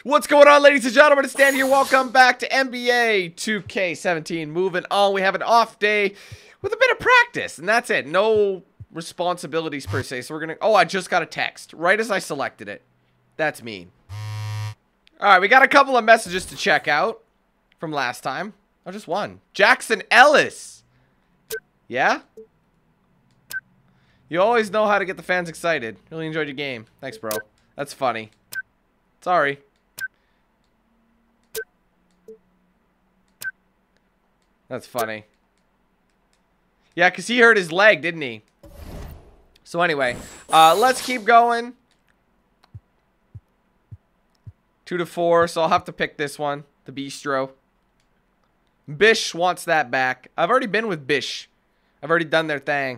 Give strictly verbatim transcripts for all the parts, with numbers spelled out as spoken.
What's going on, ladies and gentlemen? It's Dan here. Welcome back to N B A two K seventeen. Moving on, we have an off day with a bit of practice, and that's it. No responsibilities per se. So we're gonna. Oh, I just got a text right as I selected it. That's mean. All right, we got a couple of messages to check out from last time. Oh, just one. Jackson Ellis. Yeah. You always know how to get the fans excited. Really enjoyed your game. Thanks, bro. That's funny. Sorry. That's funny. Yeah, because he hurt his leg, didn't he? So anyway, uh, let's keep going. Two to four, so I'll have to pick this one. The Bistro. Bish wants that back. I've already been with Bish. I've already done their thing.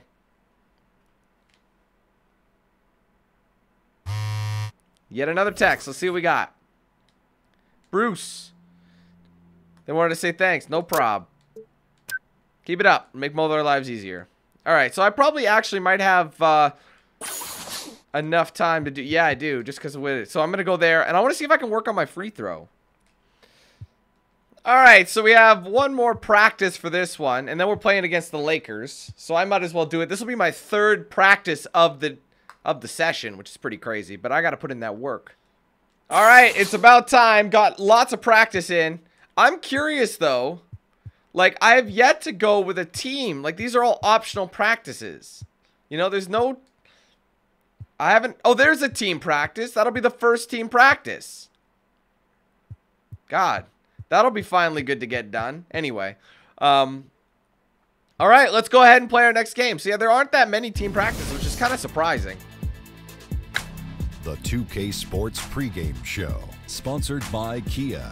Yet another text. Let's see what we got. Bruce. They wanted to say thanks. No prob. Keep it up. Make more of their lives easier. Alright, so I probably actually might have uh, enough time to do... Yeah, I do, just because of it. So I'm going to go there, and I want to see if I can work on my free throw. Alright, so we have one more practice for this one, and then we're playing against the Lakers. So I might as well do it. This will be my third practice of the of the session, which is pretty crazy, but I got to put in that work. Alright, it's about time. Got lots of practice in. I'm curious, though. Like, I have yet to go with a team. Like, these are all optional practices. You know, there's no... I haven't... Oh, there's a team practice. That'll be the first team practice. God. That'll be finally good to get done. Anyway. Um, all right, let's go ahead and play our next game. So, yeah, there aren't that many team practices, which is kind of surprising. The two K Sports pregame show, sponsored by Kia.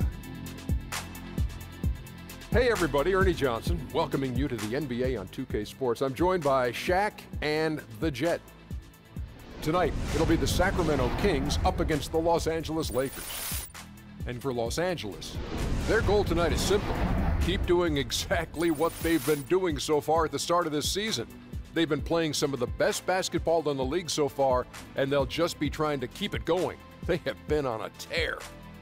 Hey everybody, Ernie Johnson, welcoming you to the N B A on two K Sports. I'm joined by Shaq and the Jet. Tonight, it'll be the Sacramento Kings up against the Los Angeles Lakers. And for Los Angeles, their goal tonight is simple. Keep doing exactly what they've been doing so far at the start of this season. They've been playing some of the best basketball in the league so far, and they'll just be trying to keep it going. They have been on a tear.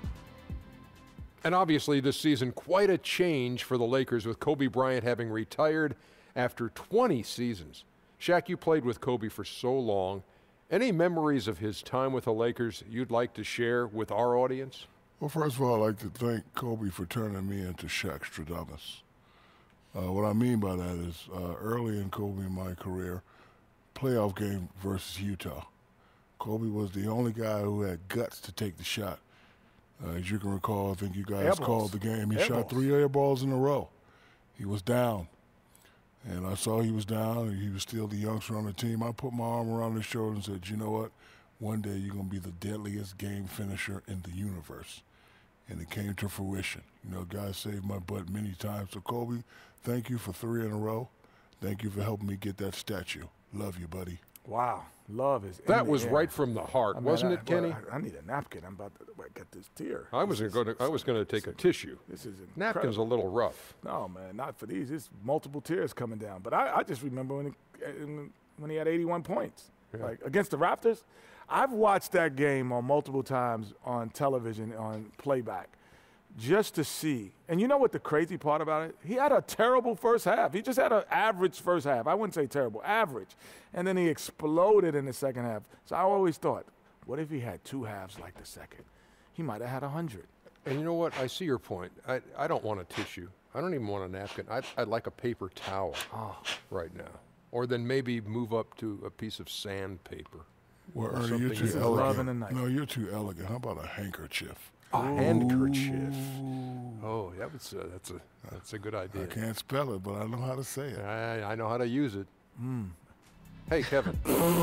And obviously this season, quite a change for the Lakers with Kobe Bryant having retired after twenty seasons. Shaq, you played with Kobe for so long. Any memories of his time with the Lakers you'd like to share with our audience? Well, first of all, I'd like to thank Kobe for turning me into Shaq Stradamus. Uh, what I mean by that is uh, early in Kobe in my career, playoff game versus Utah. Kobe was the only guy who had guts to take the shot. Uh, as you can recall, I think you guys air called the game. He air shot balls. three air balls in a row. He was down. And I saw he was down, and he was still the youngster on the team. I put my arm around his shoulder and said, you know what? One day you're going to be the deadliest game finisher in the universe. And it came to fruition. You know, guys saved my butt many times. So, Kobe, thank you for three in a row. Thank you for helping me get that statue. Love you, buddy. Wow, love is in That the was air. right from the heart, I mean, wasn't I- it, Kenny? well, I, I need a napkin. I'm about to get this tear. I wasn't going to. I was going to take a tissue. This is Napkin's a incredible. little rough. No, man, not for these. It's multiple tears coming down. But I, I just remember when he, when he had eighty-one points, Yeah. like against the Raptors. I've watched that game on multiple times on television on playback, just to see. And you know what the crazy part about it? He had a terrible first half. He just had an average first half. I wouldn't say terrible, average. And then he exploded in the second half. So I always thought, what if he had two halves like the second? He might have had one hundred. And you know what? I see your point. I, I don't want a tissue. I don't even want a napkin. I'd, I'd like a paper towel Oh. right now. Or then maybe move up to a piece of sandpaper. Well, Or Ernie, you're something too you love in elegant. the night. No, you're too elegant. How about a handkerchief? A handkerchief. Oh, that was a, that's a that's a good idea. I can't spell it, but I know how to say it. I, I know how to use it. Hey, Kevin.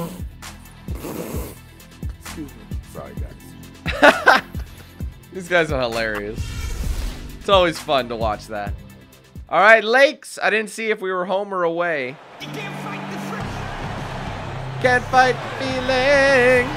Excuse me. Sorry, guys. These guys are hilarious. It's always fun to watch that. All right, Lakes. I didn't see if we were home or away. You can't fight the friction. Can't fight the feeling.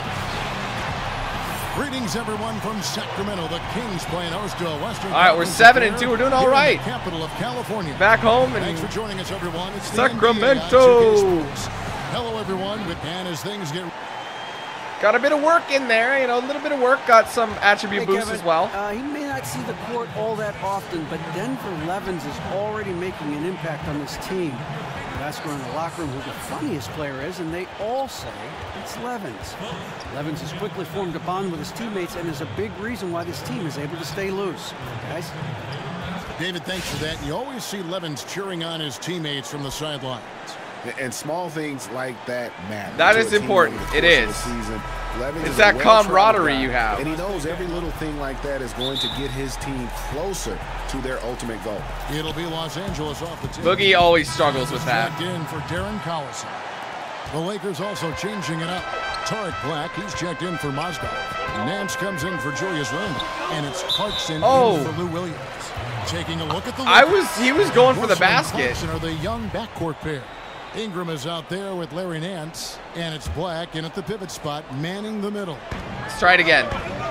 Greetings, everyone, from Sacramento. The Kings playing host to a Western. All right, we're seven and two. We're doing all right. Capital of California. Back home in Thanks for joining us, everyone. It's the N B A on Sacramento. two K Sports. Hello, everyone. With Dan as things get. Got a bit of work in there, you know, a little bit of work. Got some attribute Hey, boost Kevin, as well. Uh, he may not see the court all that often, but Denver Levens is already making an impact on this team. You ask her in the locker room who the funniest player is, and they all say it's Levens. Levens has quickly formed a bond with his teammates and is a big reason why this team is able to stay loose. Guys? David, thanks for that. You always see Levens cheering on his teammates from the sidelines. And small things like that matter. That is important. It is. It's that camaraderie you have. And he knows every little thing like that is going to get his team closer to their ultimate goal. It'll be Los Angeles off the tee. Boogie always struggles with that. Checked in for Darren Collison. The Lakers also changing it up. Tarek Black, he's checked in for Mozgov. Nance comes in for Julius Randle. And it's Clarkson oh. in for Lou Williams. Taking a look at the I was, he was going for the Russell and basket. Clarkson are the young backcourt pair. Ingram is out there with Larry Nance, and it's Black in at the pivot spot, manning the middle. Let's try it again.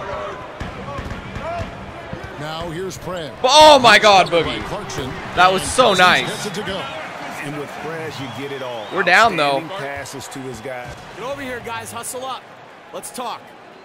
Now here's Prez. Oh my God, Boogie. Clarkson. That was so nice. Gets it to go. And with Prez, you get it all. We're down though. Passes to his guy. Get over here, guys. Hustle up. Let's talk.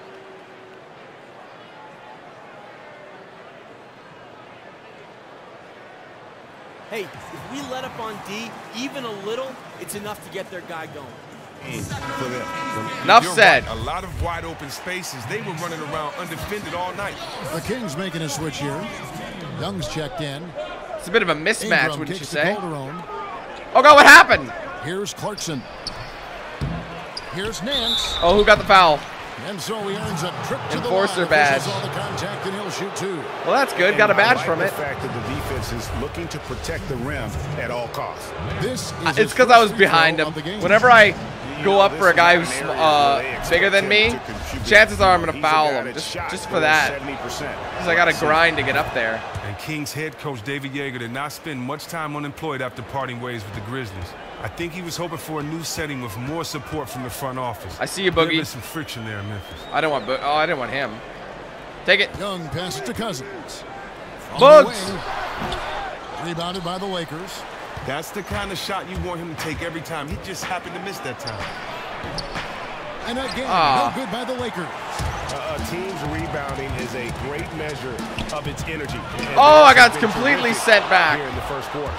Hey, if we let up on D even a little, it's enough to get their guy going. Enough said. Right. A lot of wide open spaces. They were running around undefended all night. The Kings making a switch here. Young's checked in. It's a bit of a mismatch, Ingram wouldn't you kicks say? to Calderon. Oh God, what happened? Here's Clarkson. Here's Nance. Oh, who got the foul? And so he earns a trip to Enforcer the line. badge. All the contact, and he'll shoot two. Well, that's good. Got a badge like from the it. fact that the defense is looking to protect the rim at all costs. This Uh, is It's because I was behind him. Whenever I go up for a guy who's uh, bigger than me, chances are I'm going to foul him. Just, just for that. Because I got to grind to get up there. And Kings head coach David Yeager did not spend much time unemployed after parting ways with the Grizzlies. I think he was hoping for a new setting with more support from the front office. I see you, Boogie. There's some friction there in Memphis. I don't want Bo Oh, I didn't want him. Take it. Young passes to Cousins. Bugs. Rebounded by the Lakers. That's the kind of shot you want him to take every time. He just happened to miss that time. And again, Ah. no good by the Lakers. Uh, a team's rebounding is a great measure of its energy. And Oh, I got that's been completely terrific sent back. here in the first quarter.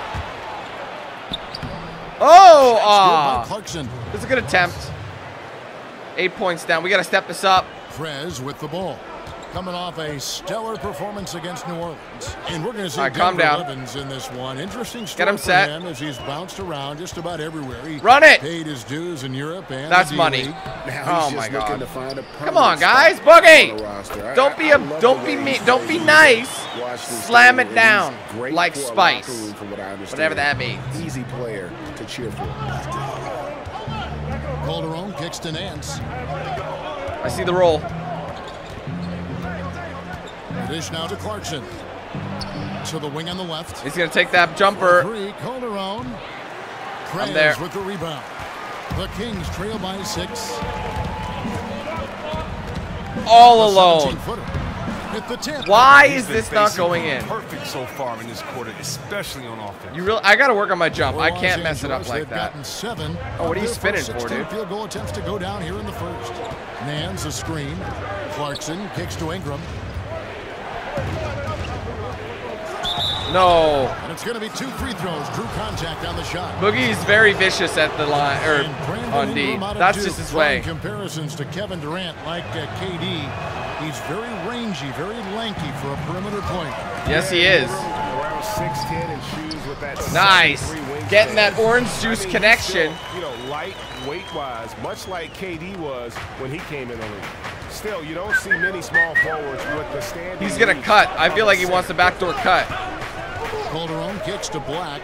Oh, Good by ah. Clarkson. It's a good attempt. Eight points down. We got to step this up. Prez with the ball. Coming off a stellar performance against New Orleans. And we're going to see All right, calm Denver down. Levens in this one. Interesting Get story him for set. him as he's bounced around just about everywhere. He Run it. paid his dues in Europe and That's the money. D-League. Now Oh he's my just looking God. to find a Come on, permanent guys. spot Boogie. on the roster. I- Don't be I a love don't the be way me. he's Don't be playing. nice. Washington Slam State, it down and he's great like for a Spice. locker room, from what I understand. Whatever that means. Easy player to cheer for. Calderon kicks to Nance. I see the roll. Dish now to Clarkson. To the wing on the left. He's gonna take that jumper. Three, Calderon. I'm there. Prez with the rebound. The Kings trail by six. All alone. seventeen-footer. Hit the tip. Why He's is been this not basically going in? Perfect so far in this quarter, especially on offense. You really? I gotta work on my jump. For I Los can't mess it up Angeles, like they've that. gotten seven Oh, what are of you their spinning first for, sixteen dude? field goal attempts to go down here in the first. Nance a screen. Clarkson kicks to Ingram. No. And it's going to be two free throws. Drew contact on the shot. Boogie's very vicious at the line, or And Brandon on D. Ingram out of That's Duke, just his drawing way. comparisons to Kevin Durant, like uh, K D. He's very rangy, very lanky for a perimeter point. Yes, he is. Around six ten and shoes with that Nice. seven three wingspan. Getting that orange juice I mean, he's connection. Still, you know, light weight-wise, much like K D was when he came in the league. Still, you don't see many small forwards with the standing. He's gonna reach cut. I of feel a like he wants the center. backdoor cut. Calderon kicks to Black.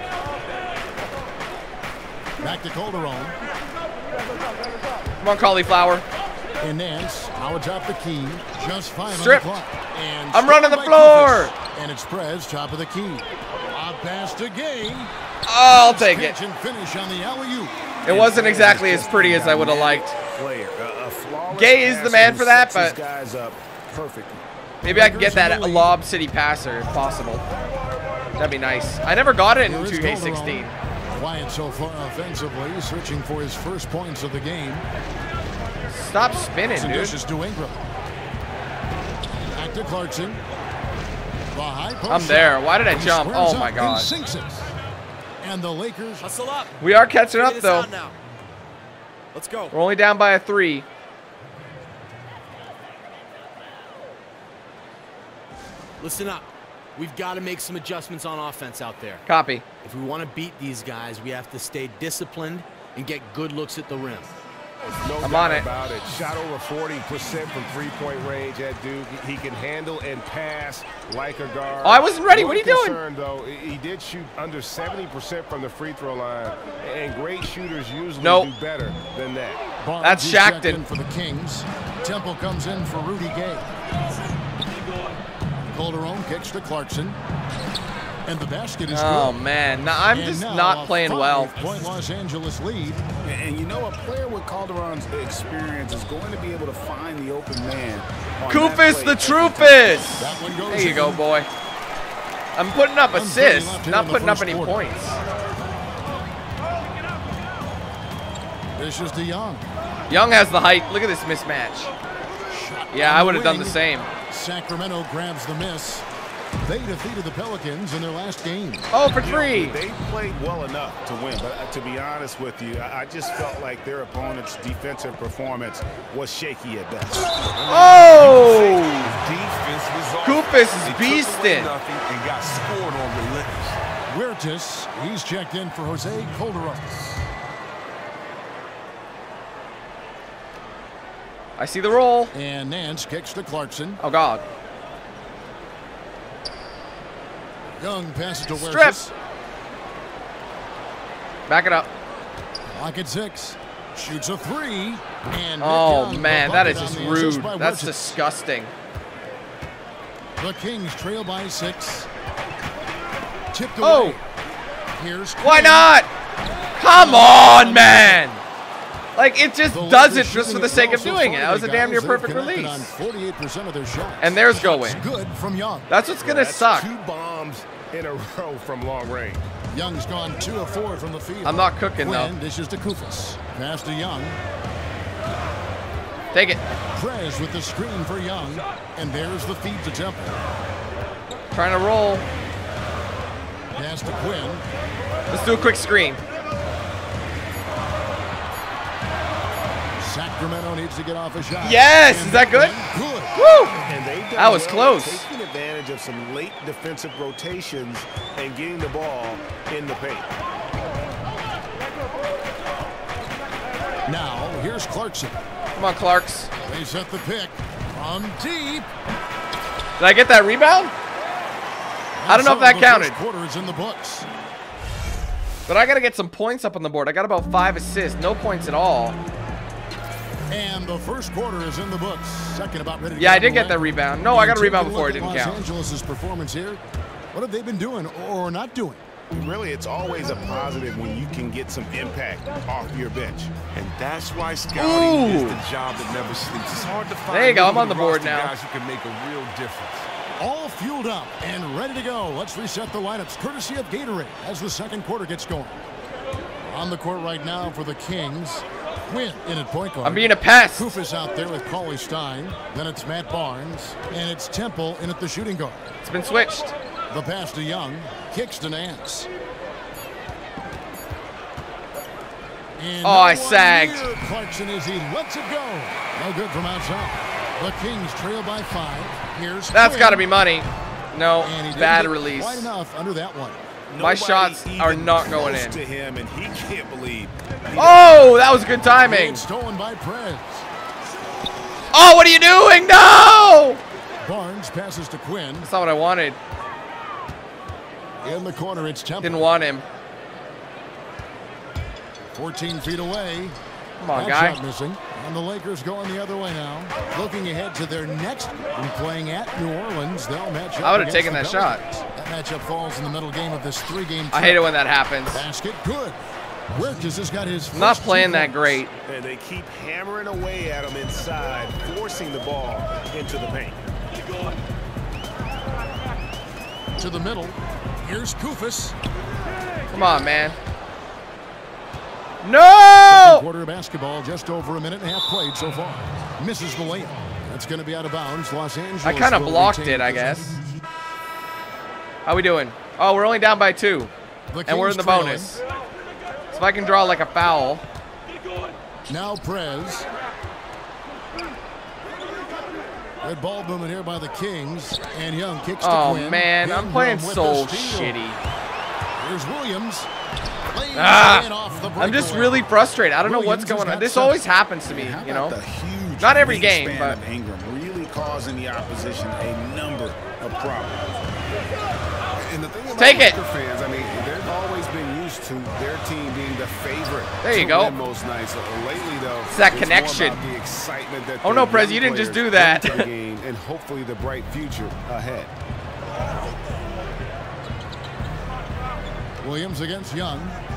Back to Calderon. Come on, cauliflower. And Nance, now atop the key. Just five Stripped. on the clock. And I'm running the stolen by floor. Koufos. And it's Prez, top of the key. A pass to Gay. I'll take it. Catch and finish on the alley-oop. It wasn't exactly as pretty as I would have liked. Player, a, a flawless Gay is the man passer for that, who sets but- his guys up perfectly. Maybe I can get that Lob City passer if possible. That'd be nice. I never got it in Here is two K Calderon. sixteen. Quiet so far offensively, searching for his first points of the game. Stop spinning, dude. Dishes to Ingram. Back to Clarkson. The high post I'm there. Why did I He jump? squares Oh my up god. and sinks it. And the Lakers Hustle up. We are catching up Figure this though. out now. Let's go. We're only down by a three. Listen up. We've got to make some adjustments on offense out there. Copy. If we want to beat these guys, we have to stay disciplined and get good looks at the rim. No I'm doubt on it. about it. Shot over forty percent from three-point range. That dude, he can handle and pass like a guard. Oh, I wasn't ready. What One are you doing? concern, though, he did shoot under seventy percent from the free throw line, and great shooters usually Nope. do better than that. Barnes That's is checked Shackton. in for the Kings. Temple comes in for Rudy Gay. Calderon kicks to Clarkson. And the basket is Oh good. man, no, I'm And just now not a playing well. five-point Los Angeles lead. And you know, a player with Calderon's experience is going to be able to find the open man. on that Koofus play the every time. Troofus. That one goes There you in. go, boy. I'm putting up one thirty left assists, here not in the putting up first any quarter. points. This is DeYoung. Young has the height. Look at this mismatch. Yeah, on I the would have done the wing. same. Sacramento grabs the miss. They defeated the Pelicans in their last game. Oh, for three. They played well enough to win, but uh, to be honest with you, I, I just felt like their opponent's defensive performance was shaky at best. Oh! Defense was off. Koofus is They took away beasting. nothing and got scored on relentless. Huertas, he's checked in for Jose Calderon. I see the roll. And Nance kicks to Clarkson. Oh god. Young passes to Strip. Huertas. Back it up. Lock at six. Shoots a three. And Oh Young, man, the that is bucket just on the assist rude. by That's Huertas. disgusting. The Kings trail by six. Tipped Oh. away. Here's Why Quinn. not? Come on, man. Like, it just The does it Lakers just for shooting the sake well of so doing it. far That was a today, damn near guys. They've perfect connected release. on forty-eight percent of their shots. And there's going. Shots good from Young. That's what's going to That's suck. two bombs in a row from long range. Young's gone two of four from the field. I'm not cooking, though. Quinn dishes to Koufos. Pass to Young. Take it. Prez with the screen for Young. And there's the feed to Temple. Trying to roll. Pass to Quinn. Let's do a quick screen. Sacramento needs to get off a shot. Yes! And Is that good? Good. Woo! And they've done That was well at close. taking advantage of some late defensive rotations and getting the ball in the paint. Now, here's Clarkson. Come on, Clarks. They set the pick from deep. Did I get that rebound? I don't know if that The counted. first quarter is in the books. But I got to get some points up on the board. I got about five assists. No points at all. And the first quarter is in the books. Second about ready to Yeah, I get did get underway. that rebound. No, I got a And rebound take before it look didn't at count. Los Angeles' performance here. What have they been doing or not doing? Really, it's always a positive when you can get some impact off your bench. And that's why scouting Ooh. is the job that never sleeps. It's hard to find There you go, I'm middle on the of board roster now. guys who can make a real difference. All fueled up and ready to go. Let's reset the lineups courtesy of Gatorade as the second quarter gets going. On the court right now for the Kings. Quinn in at point guard. I'm being a pest. Koufos out there with Cauley Stein. Then it's Matt Barnes. And it's Temple in at the shooting guard. It's been switched. The pass to Young. Kicks to Nance. And Oh, I no one sagged. near Clarkson as he lets it go. No good from outside. The Kings trail by five. Here's That's Quinn. got to be money. No, And he didn't bad get release. Quite enough under that one. My Nobody shots are even not going close in. to him, and he can't believe. he Oh, that was good timing. And stolen by Prez. Oh, what are you doing? No! Barnes passes to Quinn. That's not what I wanted. In the corner, it's Temple. Didn't want him. fourteen feet away. Come on, That guy. shot missing. And the Lakers going the other way now. Looking ahead to their next and playing at New Orleans. They'll match up I would've against taken the that shot. Pelicans. That matchup falls in the middle game of this three-game I hate it when that happens. Basket good. Huertas has got his I'm not first playing two that points. great. And they keep hammering away at him inside, forcing the ball into the paint. To the middle. Here's Koufos. Come on, man. No! Quarter of basketball, just over a minute and a half played so far. Misses the layup. That's going to be out of bounds. Los Angeles. I kind of blocked it, I guess. How we doing? Oh, we're only down by two. And we're in the bonus. So if I can draw like a foul. Now Prez. Good ball movement here by the Kings. And Young kicks to Quinn. Oh, man. I'm playing so shitty. Here's Williams. Ah, I'm just really frustrated. I don't know what's going on. This always happens to me, you know. Not every game, but Ingram really causing the opposition a number of problems. And the thing about take it. Fans, I mean, they've always been used to their team being the favorite. There you go. Most nights. Lately, though, it's that connection. The excitement that oh no, Prez, you didn't just do that. the game and hopefully the bright future ahead. Williams against Young.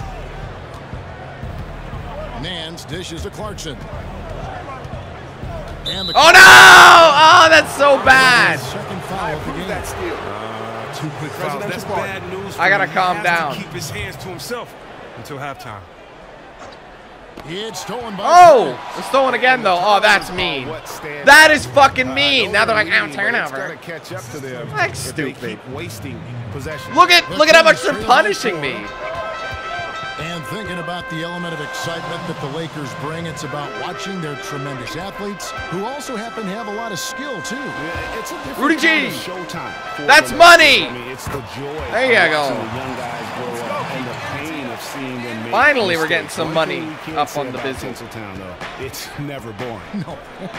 Nance dishes to Clarkson. And the oh no! Oh, that's so bad. Second foul of the game. That steal. Uh, two quick fouls. That's bad news. I gotta calm down. To keep his hands to himself until halftime. It's stolen by oh, it's stolen again though. Oh, that's mean. That is fucking mean. Now they're like, "I'm turnover." Catch up to them. That's stupid. Wasting possession. Look at look at how much they're punishing me. And thinking about the element of excitement that the Lakers bring, it's about watching their tremendous athletes who also happen to have a lot of skill too. Yeah, it's a different Rudy G. kind of showtime. That's money. I mean, it's the joy. There you go. The young guys grow up and the pain of seeing them make Finally, we're mistakes. getting some money up on the business. Town, though, it's never boring. No.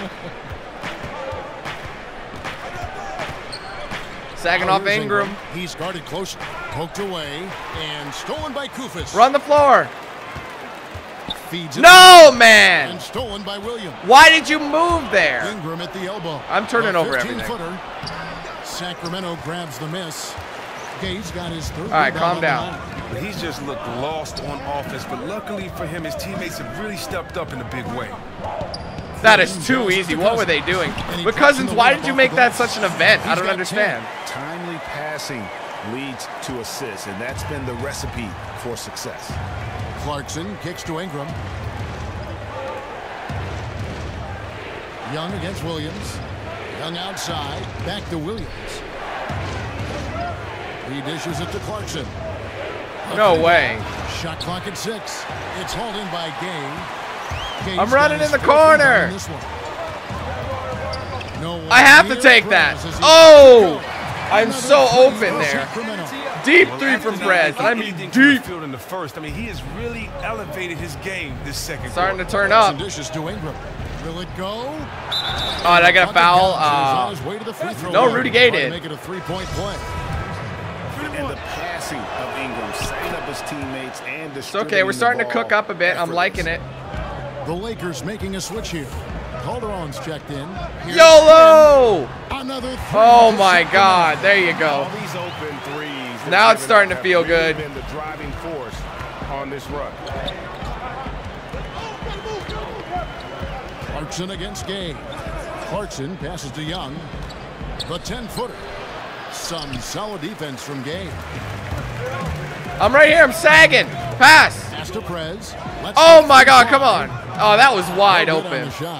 Sagging off Ingram. He's guarded close, poked away, and stolen by Kufis. Run the floor. Feeds no, man. And stolen by Williams. Why did you move there? Ingram at the elbow. I'm turning A over everything. footer. Sacramento grabs the miss. Gay's got his third. All right, calm down. But he's just looked lost on offense. But luckily for him, his teammates have really stepped up in a big way. That is too easy. What were they doing? But Cousins, why did you make that such an event? I don't understand. Timely passing leads to assists, and that's been the recipe for success. Clarkson kicks to Ingram. Young against Williams. Young outside, back to Williams. He dishes it to Clarkson. No way. Shot clock at six. It's hauled in by Gay. Gay's I'm running in the corner. No I have to take that. Oh, I'm so open there. Deep three from Prez. I mean deep. In the first, I mean, he has really elevated his game this second. Starting to turn up. Dishes to Ingram. Will it go? Oh, did I get a foul? Uh, no, Rudy Gay did. Make it a three-point play. And the passing of Ingram setting up his teammates and it's okay. We're starting to cook up a bit. I'm liking it. The Lakers making a switch here. Calderon's checked in. Here's YOLO! Another three. Oh my God! There you go. All these open threes now it's starting to feel good. Been the driving force on this run. Clarkson against Gay. Clarkson passes to Young. The ten-footer. Some solid defense from Gay. I'm right here. I'm sagging. Pass. Pass to Prez. Let's oh my God! Come on. Oh, that was wide on open. the shot.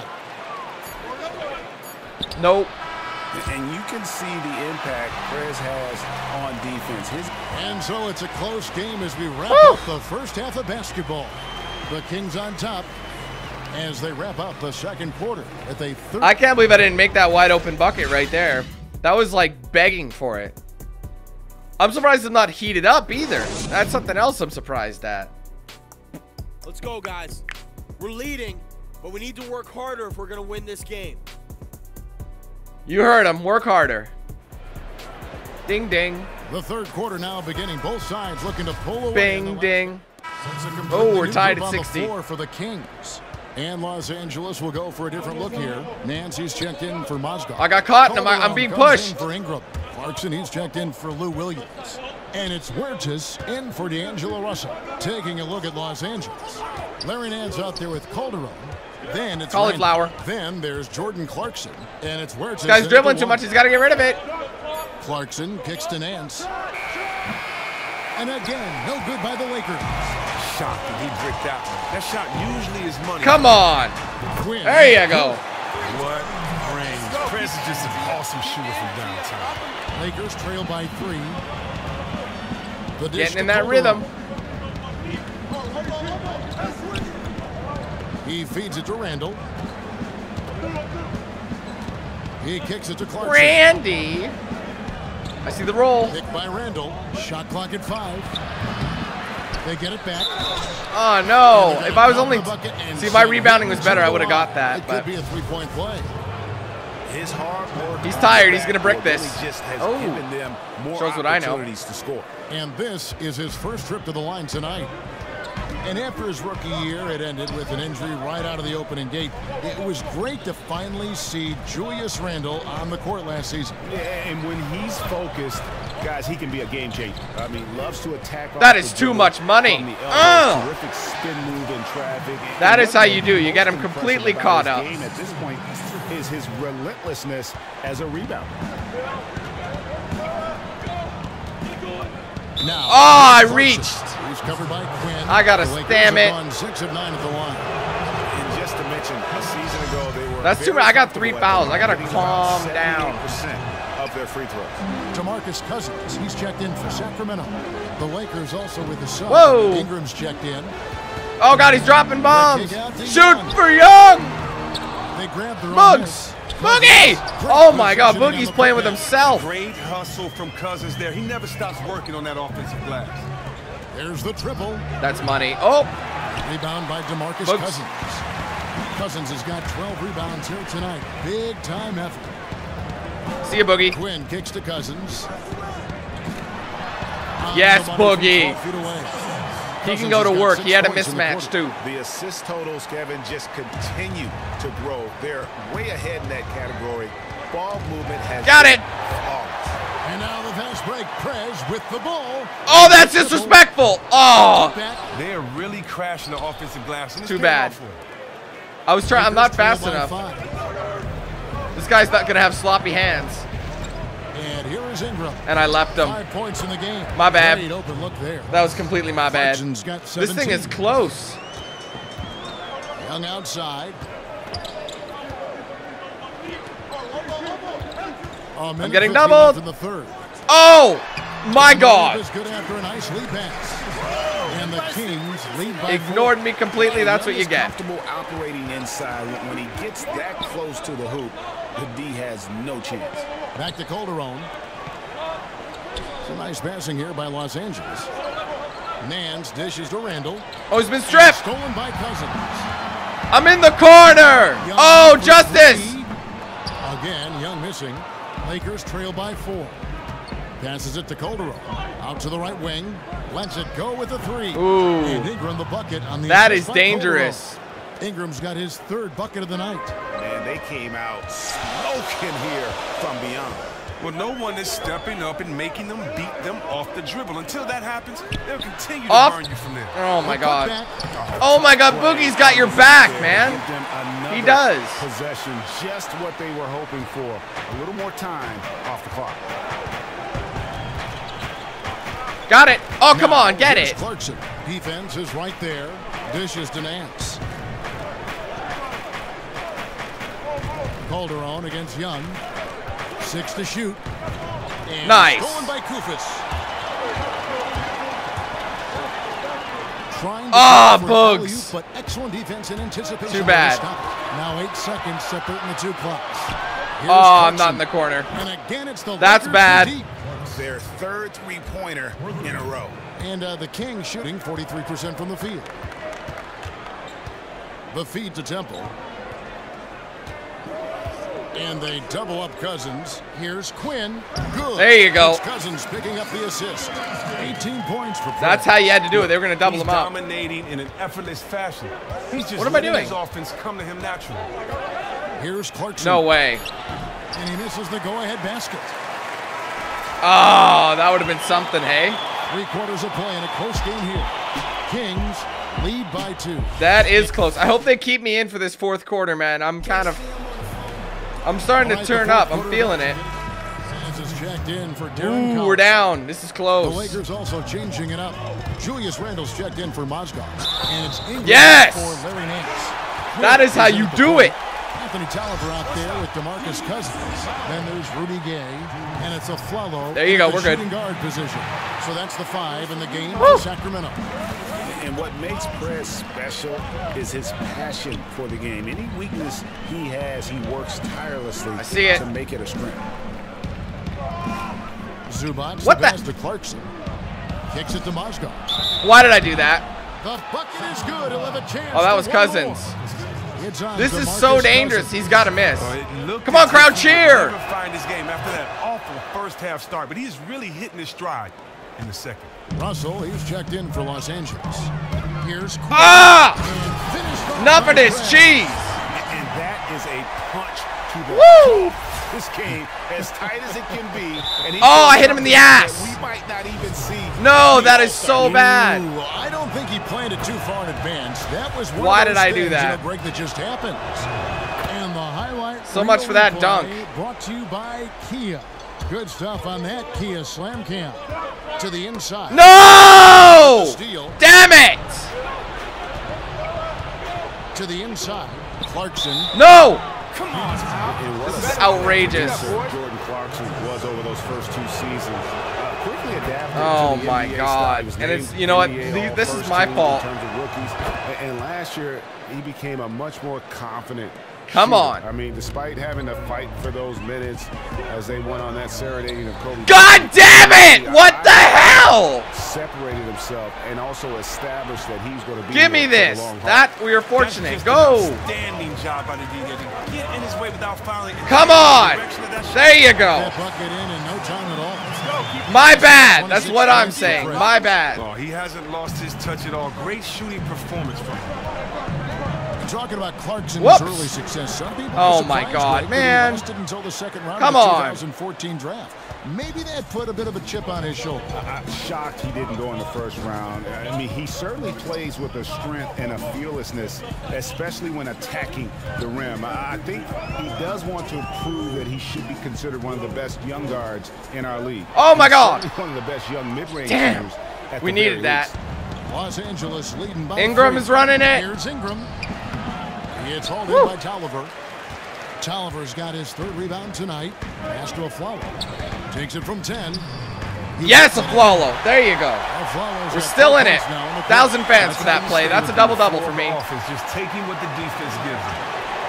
Nope. And you can see the impact Prez has on defense. His and so it's a close game as we wrap Woo! up the first half of basketball. The Kings on top as they wrap up the second quarter at a third. I can't believe I didn't make that wide open bucket right there. That was like begging for it. I'm surprised it's not heated up either. That's something else I'm surprised at. Let's go, guys. We're leading, but we need to work harder if we're going to win this game. You heard him. Work harder. Ding, ding. The third quarter now beginning. Both sides looking to pull away. Bing, ding. Oh, we're tied at sixty. For the Kings. And Los Angeles will go for a different look here. Nancy's checked in for Mozgov. I got caught and I'm, I'm being pushed. For Ingram. Clarkson, he's checked in for Lou Williams. And it's Huertas in for D'Angelo Russell. Taking a look at Los Angeles. Larry Nance out there with Calderon. Then it's cauliflower. Randall. Then there's Jordan Clarkson. And it's Huertas. This guy's dribbling too much. He's got to get rid of it. Clarkson kicks to Nance. And again, no good by the Lakers. shocked and he bricked out. That shot usually is money. Come on. There you go. What range. Prez is just an awesome shooter from downtown. Lakers trail by three. The Getting in that rhythm. He feeds it to Randall. He kicks it to Clarkson. Randy. I see the roll. Picked by Randall. Shot clock at five. They get it back. Oh no! If I was only see if my rebounding was better, I would have got that. It But could be a three-point play. His hard work. He's tired. He's gonna brick really this. just has Oh. given them more Shows what I know. opportunities to score. And this is his first trip to the line tonight. And after his rookie year, it ended with an injury right out of the opening gate. It was great to finally see Julius Randle on the court last season. Yeah, and when he's focused, guys, he can be a game changer. I mean, loves to attack. That off is the too dribble, much money. from the elbow, Uh. Terrific spin move in traffic. That And is how what you do. You get him most impressive completely about caught his up. game at this point is his relentlessness as a rebounder. Now, Oh, I Clarkson. reached. He's covered by Quinn. I gotta The Lakers stam have it. gone six of nine at the line. And just to mention, a season ago they were. That's too very bad. I got three comfortable at fouls. I gotta hitting about calm down. seventy-eight percent of their free throws. DeMarcus Cousins, he's checked in for Sacramento. The Lakers also with the sub. Whoa. Ingram's checked in. Oh God, he's dropping bombs. Kick out to Shoot Young. for Young. They grab their own Bugs. miss. Boogie. Oh my God, Boogie's playing with himself. Great hustle from Cousins there. He never stops working on that offensive glass. There's the triple. That's money. Oh, Rebound by DeMarcus Bugs. Cousins. Cousins has got twelve rebounds here tonight. Big time effort. see you, Boogie. Quinn kicks to Cousins. On Yes, the money from Boogie. twelve feet away. He Cousins can go to has got work. six He had a points in the mismatch quarter. too. The assist totals, Kevin, just continue to grow. They're way ahead in that category. Ball movement has Got been it. flawless. And now the fast break. Prez with the ball. Oh, that's disrespectful. Oh, They're really crashing the offensive glass. And it's Too paying bad. off for them. I was trying. I'm not fast Trail by enough. five. This guy's not gonna have sloppy hands. And here is Ingram. And I left him. Five points in the game. My bad. Great open look there. That was completely my bad. Clarkson's got This thing is seventeen. close. Young outside. A minute getting fifty doubled. left in the third. Oh my God! Is good after a nice lead pass. And the Kings lead by Ignored me completely. That's what you Young is get. comfortable operating inside. When when he gets that close to the hoop, the D has no chance. four. Back to Calderon. Some nice passing here by Los Angeles. Nance dishes to Randall. Oh, he's been stripped. Stolen by Cousins. I'm in the corner. Young Oh, for justice. three. Again, Young missing. Lakers trail by four. Passes it to Calderon. Out to the right wing. Lets it go with a three. Ooh. And Ingram the bucket on the That assist is by dangerous. Calderon. Ingram's got his third bucket of the night. And they came out smoking here from beyond. Well, no one is stepping up and making them beat them off the dribble. Until that happens, they'll continue to Off. burn you from there. Oh my God. Putback. Oh my God. Boogie's got your back, man. Give them another He does. Possession, just what they were hoping for. A little more time off the clock. Got it. Oh, come Now, on. Get here's it. Clarkson. Defense is right there. Dishes to Nance. Calderon against Young. Six to shoot. And Nice. stolen by Kufis. Trying to Ah, go for a Bugs. alley-oop, but excellent defense in anticipation. Too of bad. the stop. Now eight seconds separating the two clocks. Here's Oh, I'm not in Clarkson. the corner. And again, it's the That's Lakers bad. from deep. Their third three-pointer in a row. And uh, the Kings shooting forty-three percent from the field. The feed to Temple. And they double up Cousins. Here's Quinn. Good. There you go. It's Cousins picking up the assist. eighteen points for That's how you had to do it. They were going to double He's him up. dominating in an effortless fashion. He's just What am I letting doing? his offense come to him naturally. Here's Clarkson. No way. And he misses the go-ahead basket. Oh, that would have been something, hey? Three quarters of play in a close game here. Kings lead by two. That is close. I hope they keep me in for this fourth quarter, man. I'm kind of... I'm starting to turn up. I'm feeling it. Randles is checked in for Darren Ooh, we're down. This is close. The Lakers also changing it up. Julius Randle's checked in for Mozgov. And it's Ingram yes! for Larry Nance. That is how you do it. Anthony Tolliver out there with DeMarcus Cousins. Then there's Rudy Gay, and it's a Flello. There you go, the we're good. Shooting guard position. So that's the five in the game for Sacramento. And what makes Perez special is his passion for the game. Any weakness he has, he works tirelessly I see it. to make it a strength. Zubac, what the pass to Clarkson. Kicks it to Mozgov. Why did I do that? The bucket is good. He'll have a chance. Oh, that was Cousins. This is so dangerous. He's got to miss. Oh, Come on, crowd, cheer. Never find this game after that awful first half start, but he's really hitting his stride in the second. Russell, he's checked in for Los Angeles. Here's Quinn. Ah! Enough of this cheese. And that is a punch to the Woo! This game as tight as it can be. And he oh, I hit him in the ass. We might not even see. No, that is so bad. Ooh, I don't think he planned it too far in advance. That was one Why of those did I do things that? In a break that just happens. And the highlight. So much for that replay dunk. Brought to you by Kia. Good stuff on that Kia Slam Cam. To the inside. No! Steal. Damn it! To the inside. Clarkson. No! Come on, this is outrageous. Jordan Clarkson was over those first two seasons. Uh, quickly adapted oh to the my N B A God! style. And it's you know what? These, this is my fault. In terms of rookies, and last year he became a much more confident. Come shooter. on! I mean, despite having to fight for those minutes as they went on that serenading of Kobe. God damn it! What the hell? Separated himself and also established that he's going to be. Give me this. That we are fortunate. Go. Standing job by the D J to get in his way without fouling. Come on. There you go. That bucket in in no time at all. Let's go. My bad. That's what I'm saying. My bad. Oh, he hasn't lost his touch at all. Great shooting performance from him. Talking about Clarkson's Whoops. early success. Some people oh my God, man! He until the second round Come of the on. two thousand fourteen draft. Maybe that put a bit of a chip on his shoulder. I'm shocked he didn't go in the first round. I mean, he certainly plays with a strength and a fearlessness, especially when attacking the rim. I think he does want to prove that he should be considered one of the best young guards in our league. Oh my God! One of the best young mid-range Damn! shooters. We needed that. Los Angeles leading by Ingram three. is running it. Here's Ingram. It's hauled Woo. in by Tolliver. Tolliver's got his third rebound tonight. Pass to Aflalo. Takes it from ten. He yes, Aflalo. There you go. Aflalo's We're got still four in it. points now on the Thousand court. fans for that play. That's a double-double for me. Offense, just taking what the defense gives him.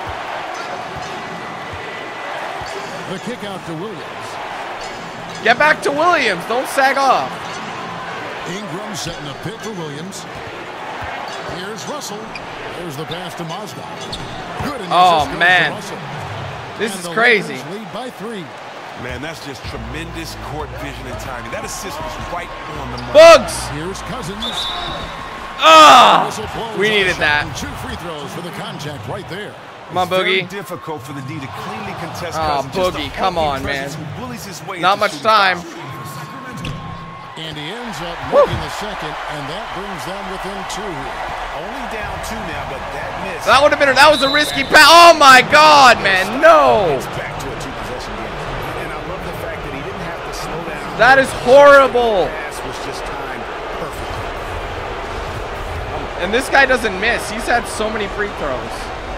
The kick out to Williams. Get back to Williams. Don't sag off. Ingram setting a pick for Williams. Here's Russell. There's the pass to Mozgov. Good. Oh, man. This and is the crazy. Lakers lead by three. Man, that's just tremendous court vision and timing. That assist was right on the money. Bugs. Here's Cousins. Ah! Oh, we needed that. Two free throws for the contact right there. Come on, Boogie. It's very difficult for the D to cleanly contest Oh, Cousins. Boogie, come on, man. Not much time. And he ends up Woo. making the second, and that brings them within two here. Only down two now, but that miss. That would have been. That was a risky pass. Oh my God, man! No. It's back to a two-possession game, and I love the fact that he didn't have to slow down. That is horrible. The pass was just timed perfectly. And this guy doesn't miss. He's had so many free throws.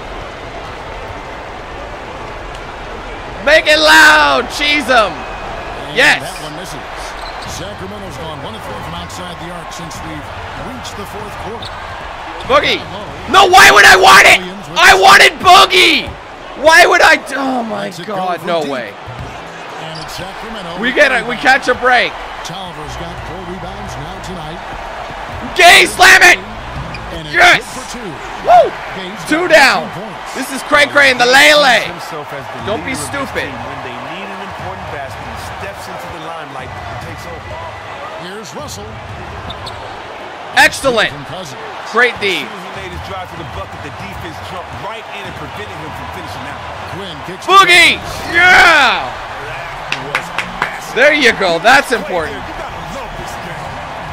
Make it loud. Cheese him. And Yes. that one misses. Sacramento's gone one and three from outside the arc since we've reached the fourth quarter. Boogie. No, why would I want it? I wanted Boogie. Why would I? Oh my God, no way. And it's Sacramento. We get it. We catch a break. Tolliver's got four rebounds now tonight. Gay, slam it. And it's Yes. good for two. Woo. Gay's Two got down. eighteen points. This is Cray Cray and the Lele. Himself as the Don't be leader of this stupid. team. When they need an important basket, he steps into the limelight and takes over. Here's Russell. Excellent. From Cousins. Great As D. soon as he made his drive to the bucket, the defense jumped right in and prevented him from finishing out. Quinn kicks to Boogie. Cousins. Yeah. Was massive. There you go. That's important. You gotta love this game.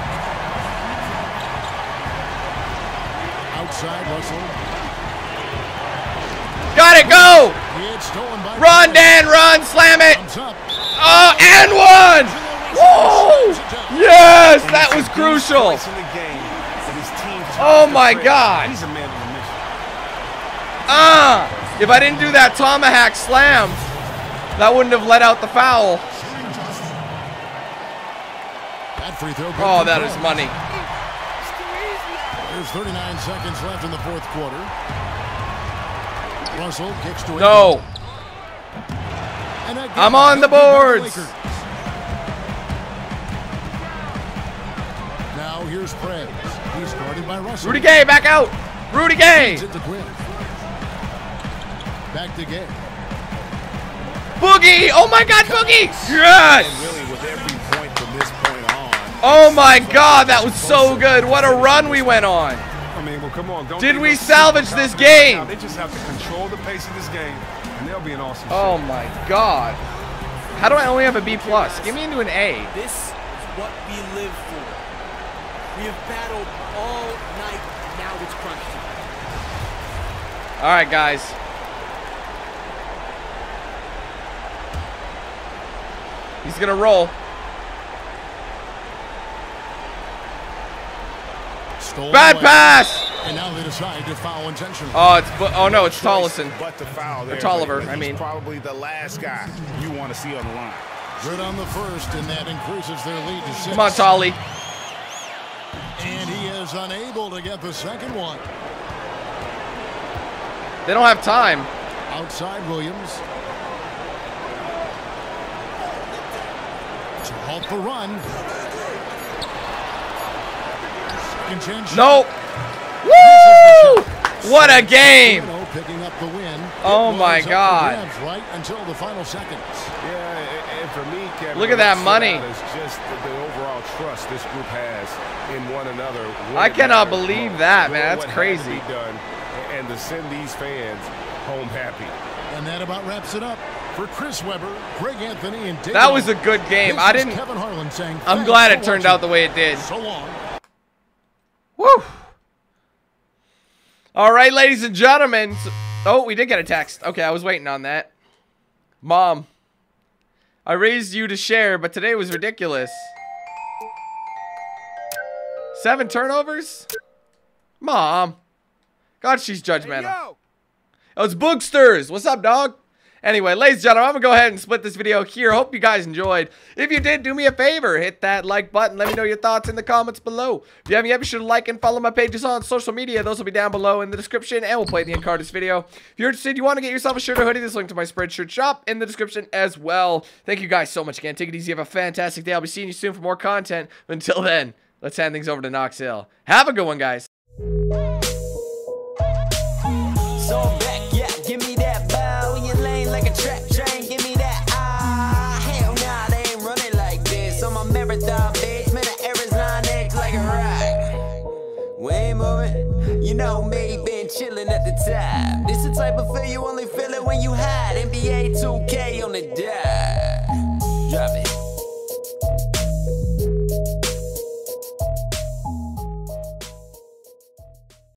Outside Russell. Got it. Go. It's stolen by Run, Dan. Run. Slam it. Comes up. Oh, and one! Whoa! Yes, that was crucial. Oh my God! Ah! If I didn't do that tomahawk slam, that wouldn't have let out the foul. Oh, that is money. There's thirty-nine seconds left in the fourth quarter. Russell kicks to it. No. I'm on the boards. Now here's Prez. He's guarded by Russell. Rudy Gay, back out. Rudy Gay. Back to Gay. Boogie. Oh my God, Boogie. Yes. And really, with every point from this point on. Oh my God, that was so good. What a run we went on. I mean, well, come on. Don't Did we salvage this game? They just have to control the pace of this game, and they'll be an awesome. Oh my God. How do I only have a B plus? Give me into an A. This is what we live for. We have battled all night. Now it's crunch time. All right, guys. He's gonna roll. Stole Bad away. pass. And now they decide to foul intentionally. Oh, it's oh no, it's Tollison. But the foul there. Or Tolliver, He's I mean. probably the last guy you want to see on the line. Good on the first, and that increases their lead to six. Come on, Tolly. And he is unable to get the second one. They don't have time. Outside Williams. To halt the run. Second chance. Nope. Woo! What a game! Picking up the win. Oh my God! Right until the final seconds. Yeah, and for me, Kevin, look at that money. It's just the, the overall trust this group has in one another. I cannot believe that, man. That's crazy. Done, and to send these fans home happy. And that about wraps it up for Chris Webber, Greg Anthony, and David. That was a good game. I didn't. Kevin Harlan saying, I'm glad it turned out the way it did. So long. Woo! All right, ladies and gentlemen. Oh, we did get a text. Okay, I was waiting on that. Mom, I raised you to share, but today was ridiculous. Seven turnovers? Mom. God, she's judgmental. Oh, it's Boogsters. What's up, dog? Anyway, ladies and gentlemen, I'm going to go ahead and split this video here. Hope you guys enjoyed. If you did, do me a favor. Hit that like button. Let me know your thoughts in the comments below. If you haven't yet, be sure to like and follow my pages on social media. Those will be down below in the description, and we'll play at the end card of this video. If you're interested, you want to get yourself a shirt or hoodie, this link to my Spreadshirt shop in the description as well. Thank you guys so much again. Take it easy. Have a fantastic day. I'll be seeing you soon for more content. Until then, let's hand things over to Knox Hill. Have a good one, guys. So back, yeah, give me that bow in your lane like a track train. Give me that ah, hell nah, they ain't running like this. On my marathon bitch, man, the errors line X like a rock. We ain't moving, you know me, been chilling at the top. This the type of feel you only feel it when you hide. N B A two K on the dot. Drop it.